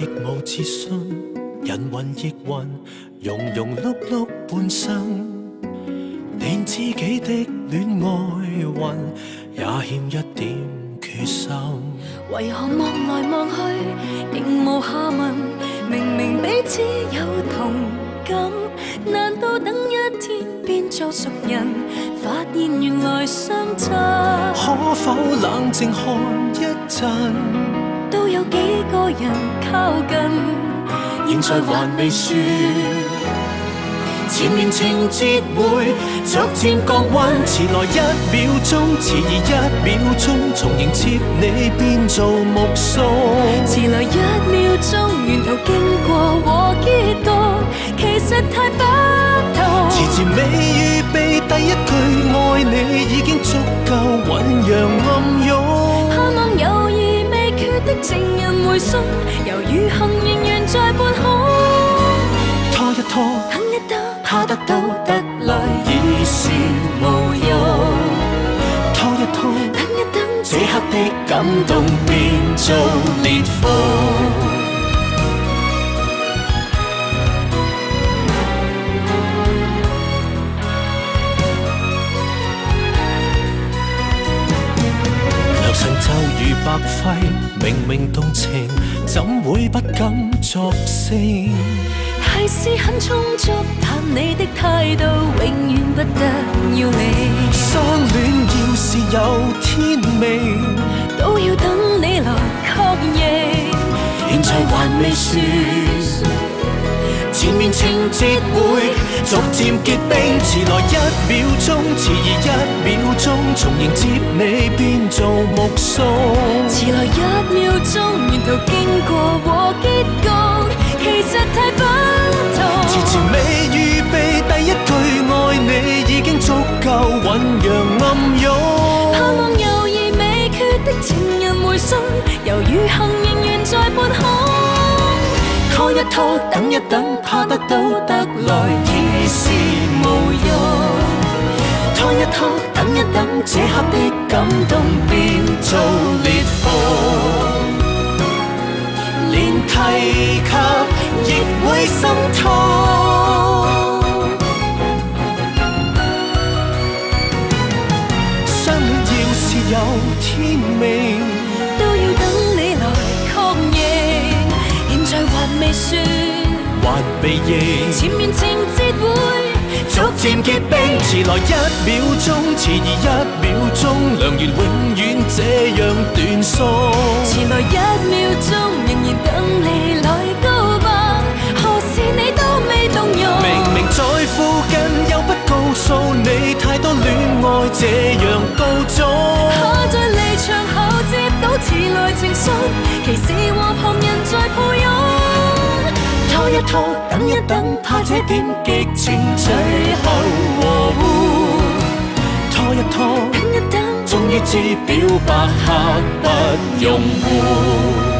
亦無自信，人云亦云，庸庸碌碌半生，連知己的戀愛運也欠一點決心。 為何望來望去，仍無下文？明明彼此有同感，難道等一天變做熟人，發現原來相差？ 可否冷靜看一陣？ 都有幾個人靠近， 現在還未說，前面情節會逐漸降溫，遲來一秒鐘，遲疑一秒鐘，從迎接你變做目送。 遲來一秒鐘，沿途經過和結局，其實太不同。 遲遲未預備第一句愛你，已經足夠醞釀暗湧。 盼望猶豫未決的情人回信，猶如幸仍然在半空。 拖一拖， 等一等， 怕得到得來已是無用。拖一拖， 等一等， 這刻的感動變做裂縫。良辰就如白費，明明動情，怎會不敢作聲？ 提示很充足，但你的態度永遠不得要領。 相戀要是有天命， 都要等你來確認。 現在還未說，前面情節會逐漸結冰，遲來一秒鐘，遲疑一秒鐘，從迎接你變做目送。 遲來一秒鐘，沿途經過和結局，其實太不同。 遲遲未預備第一句愛你，已經足夠醞釀暗湧。 盼望猶豫未決的情人回信，猶如幸仍然在半空。 拖一拖，等一等，怕得到得來已是無用。拖一拖，等一等，這刻的感動變做裂縫，連提及亦會心痛。相戀要是有天命， 都要等你來確認。現在還未說， 還未認， 前面情節會逐漸結冰，遲來一秒鐘，遲疑一秒鐘，良緣永遠這樣斷送。 遲來一秒鐘，仍然等你來告白，何時你都未動容。 明明在附近，又不告訴你，太多戀愛這樣告終。 怕在離場後接到遲來情信，其時和旁人在抱擁。 拖一拖，等一等，怕這點激情最後和緩。拖一拖， 等一等， 終於知表白刻不容緩。